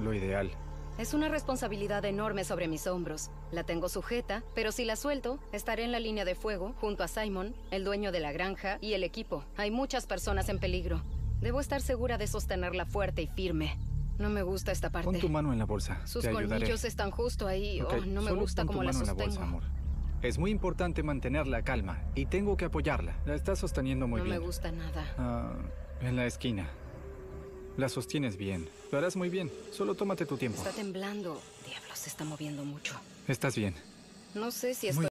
lo ideal. Es una responsabilidad enorme sobre mis hombros. La tengo sujeta, pero si la suelto, estaré en la línea de fuego, junto a Simon, el dueño de la granja, y el equipo. Hay muchas personas en peligro. Debo estar segura de sostenerla fuerte y firme. No me gusta esta parte. Pon tu mano en la bolsa. Sus Te ayudaré. colmillos están justo ahí. Ok, Oh, no me solo gusta pon tu cómo la mano en la sostengo. bolsa, amor. Es muy importante mantener la calma y tengo que apoyarla. La estás sosteniendo muy No bien. me gusta nada. En la esquina. La sostienes bien. Lo harás muy bien. Solo tómate tu tiempo. Está temblando. Diablos, se está moviendo mucho. Estás bien. No sé si Muy estoy...